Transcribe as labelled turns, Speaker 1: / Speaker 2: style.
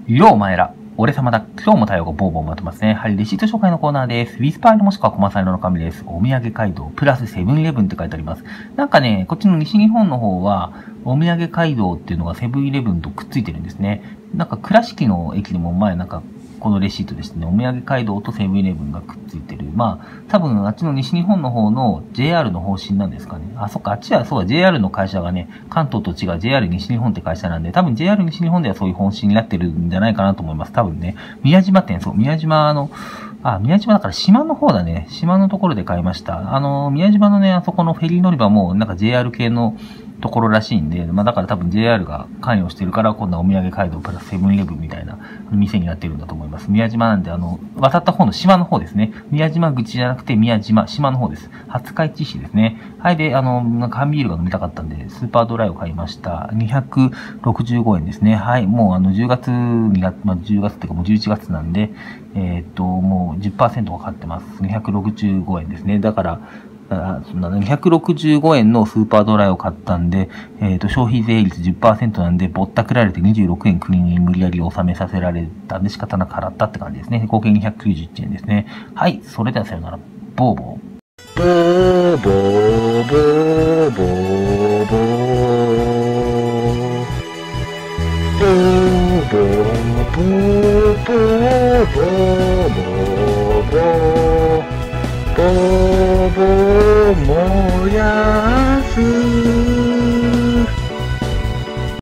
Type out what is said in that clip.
Speaker 1: ようお前ら、俺様だ。今日も対応がボーボー待ってますね。はい、レシート紹介のコーナーです。ウィスパールもしくはコマサイの紙です。お土産街道、プラスセブンイレブンって書いてあります。なんかね、こっちの西日本の方は、お土産街道っていうのがセブンイレブンとくっついてるんですね。なんか倉敷の駅でも前なんか、このレシートですね、お土産街道とセブンイレブンがくっついてる。まあ、多分あっちの西日本の方の JR の方針なんですかね。あ、そっか、あっちはそうだ、JR の会社がね、関東と違う JR 西日本って会社なんで、多分 JR 西日本ではそういう方針になってるんじゃないかなと思います。多分ね、宮島店、そう、宮島宮島だから島の方だね。島のところで買いました。宮島のね、あそこのフェリー乗り場も、なんか JR 系のところらしいんで、まあだから多分 JR が関与してるから、今度はお土産街道プラスセブンイレブンみたいな店になってるんだと思います。宮島なんで、渡った方の島の方ですね。宮島口じゃなくて宮島、島の方です。廿日市市ですね。はい、で、なんか缶ビールが飲みたかったんで、スーパードライを買いました。265円ですね。はい、もう10月になって、まあ10月っていうかもう11月なんで、もう 10% がかかってます。265円ですね。だから、265円のスーパードライを買ったんで、消費税率 10% なんで、ぼったくられて26円国に無理やり納めさせられたんで仕方なく払ったって感じですね。合計291円ですね。はい、それではさよなら。ボーボー。
Speaker 2: ボーボーボーボーボー。ボーボーボーボーボーボー。ボーボー燃やす